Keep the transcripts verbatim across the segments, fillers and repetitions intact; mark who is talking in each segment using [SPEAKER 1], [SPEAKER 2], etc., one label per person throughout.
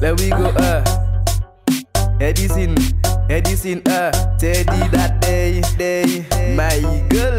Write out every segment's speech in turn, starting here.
[SPEAKER 1] There we go, uh. Edison, Edison, uh. Teddy that day, day. My girl,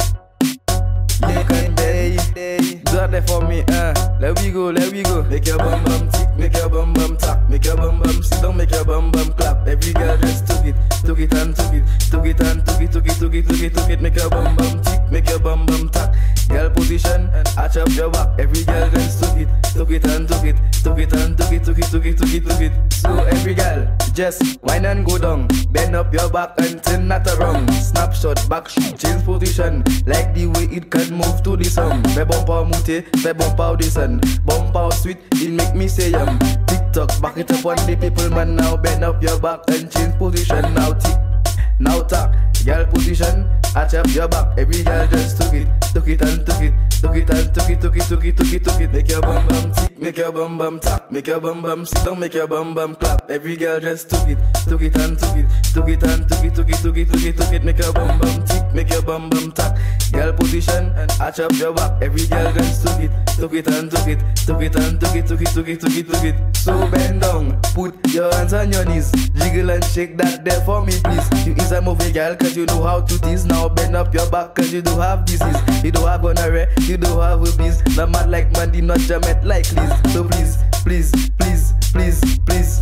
[SPEAKER 1] you can day, day. Do that for me, uh. There we go, there we go. Make your bum bum tick, make your bum bum tap, make your bum bum sit down, make your bum bum clap. Every girl just took it, took it and took it, took it and took it, took it, took it, took it, took it. Make your bum bum tick, make your bum bum tap. Girl position and arch up your back. Every girl just took it, took it and took it, took it and took it, took it, took it, took it, took it. So every girl just whine and go down, bend up your back and turn that around. Snapshot, back shoot, change position, like the way it can move to the song. Fais bon pas monter, fais bon pas descend, bon pas sweet, it make me say yum. TikTok, back it up on the people man now. Bend up your back and change position now. Tick, now tack, girl position, arch up your back. Every girl just took it, took it and took it, took it and took it, took it, took it, took it, took it. Make your bum bum tick, make your bum bum tap, make your bum bum sit down, make your bum bum clap. Every girl just took it, took it and took it, took it and took it, took it, took it, took it, took it. Make your bum bum tick, make your bum bum tap. Girl position and arch up your back. Every girl just took it, took it and took it, took it and took it, took it, took it, took it, took it. So bend down, put your hands on your knees, jiggle and shake that there for me please. You is a movie girl cause you know how to tease. Now bend up your back cause you do have disease. You don't have gonorrhea, you don't have herpes. Not mad like Mandy, not Jamet like Liz. So please, please, please, please, please.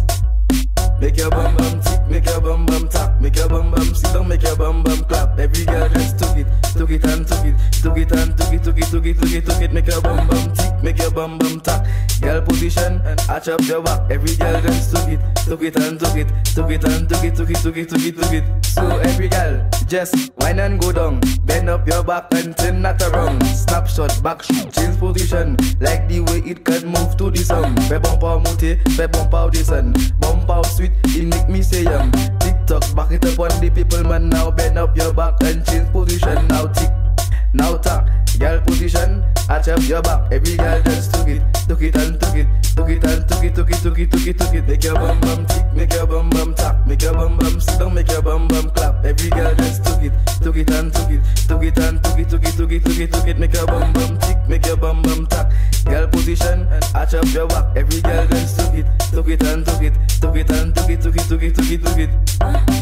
[SPEAKER 1] Make your bum bum tick, make your bum bum tap, make your bum bum sit down, make your bum bum clap. Every girl just took it, took it and took it, took it and took it, took it, took it, took it, took it. Make your bum bum tick, make your bum bum tap. Girl position and arch up your back. Every girl just took it, took it and took it, took it and took it, took it, took it, took it, took it. So every girl just whine and go down, bend up your back and turn that around. Snapshot, back shoot, change position, like the way it can move to the song. Fais bon pas monter, fais bon pas descend, bon pas sweet, it make me say yum. TikTok, back it up on the people man now. Bend up your back and change position now. Tick, now tack, girl position, arch up your back. Every girl just took it, took it and took it, took it and took it, took it, took it, took it, took it. Make your bum bum tick, make your bum bum tap, make your bum bum sit down, make your bum bum clap. Every girl just took it, took it and took it, took it and took it, took it, took it, took it, took it. Make your bum bum tick, make your bum bum tap. Girl position and arch up your back. Every girl just took it, took it and took it, took it and took it, took it, took it, took it, took it.